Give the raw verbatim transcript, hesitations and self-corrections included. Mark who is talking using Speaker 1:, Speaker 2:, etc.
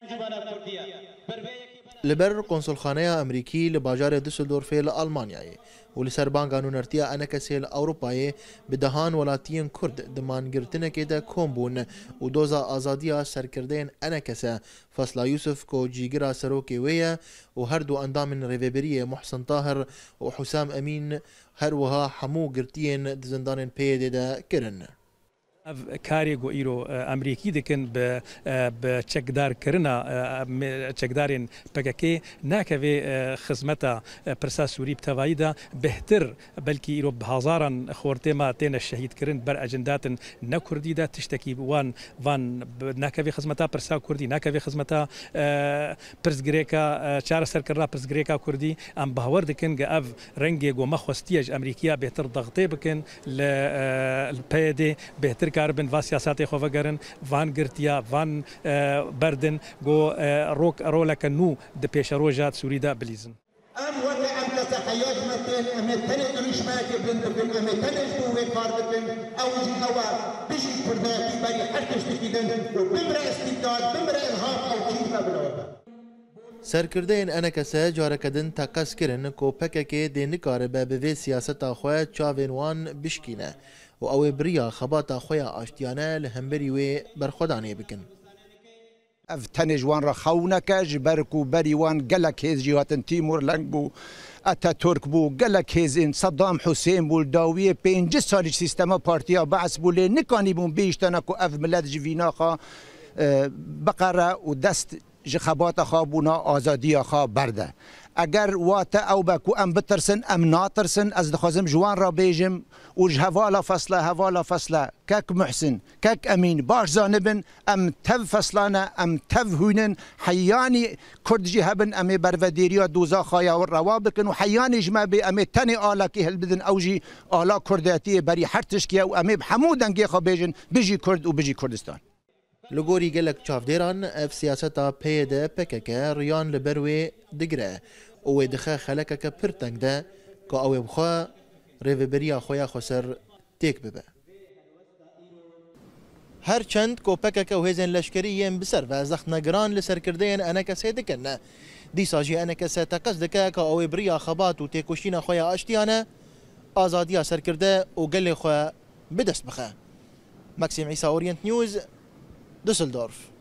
Speaker 1: لبر کنسولخانه امریکی لباجار دوسلدورف لآلمانیای و لسر بانگا نونرتیا انکسی اروپای بدهان ولاتیان کرد دمان گرتنه که ده کومبون و دوزا آزادیا سرکردین انکسه فصلا یوسف کو جیگرا سروکی ویه و هر دو اندام ریوبری محسن طاهر و حسام امین هر وها حمو گرتین زندان پیده ده کرن.
Speaker 2: کاری گو ایرو امریکی دکن به به چکدار کرنا چکدارین پککی نکوی خدمتا پرسا سوری بتوایدا بهتر بلکی ایرو بهزاران خورته ما تین شهید کرن بر اجندات نکردی دا تشتکی وان وان نکوی خدمتا پرسا کردی نکوی خدمتا پرسگریکا چهار سر کرنا پرسگریکا کردی ام باور دکن گاف رنگی گو مخوستیج امریکیا بهتر ضغطه بکن ل الپیده بهتر کاربن و سیاست خوابگرن وان گرتیا وان بردن گو روک رولک نو د پیش روجات سوریدا بلیزن
Speaker 3: ام وقت ام تسحیات مثل ام تنه مش ماكي بنت بن ام تنه تو كاردن او جي هوا بيجي كرداتي بري حركش تكيدن وبمرا استبداد بمرا ارهاب او كيف بنوبه
Speaker 1: سرکردین انکسه جارکدن تقص کرن کو پککی دینکار به به سیاست خواه چاوین وان بشکینه و او بریا خبات خواه آشتیانه لهمبری و برخودانه بکن.
Speaker 4: اف تنجوان را خونک جبرکو بریوان گلک هیز جیواتن تیمور لنگ بو اتا ترک بو گلک هیزین صدام حسین بول داویه پینج سالی سیستما پارتیا بعث بوله نکانی بون بیشتنه کو اف ملت جوینا خوا بقره و دست جخبات خوابونا آزادی خواب برده اگر وات او بکو ام بترسن ام ناترسن از دخوازم جوان را بیجم و جهوالا فصله هوالا فصله کک محسن کک امین باش زانبن ام تف فصلانه ام تف هونن حیانی کرد جهبن ام برودیریا دوزا خایا و روابکن و حیانی جمع بی ام تنی آلا که هل بدن او جی آلا کرداتی بری حرتش که و ام بحمودن که خواب بیجن بجی کرد و بجی کردستان
Speaker 1: لگوری گلک چافدیران اف سیاستا پیده پککه ریان لبروی دگره او دخه خلکه که پرتنگ ده که او بخوا ریوبریا خویا خسر تیک ببه. هر چند که پککه و هزین لشکریین بسر و زخ نگران لسر کردین انکسه دکنه دی ساجی انکسه تقص دکه که او بریا خبات و تیکوشین خویا آشتیانه آزادیا سر کرده و گل خویا بدست بخه. ماکسیم عیسی اورینت نیوز Düsseldorf.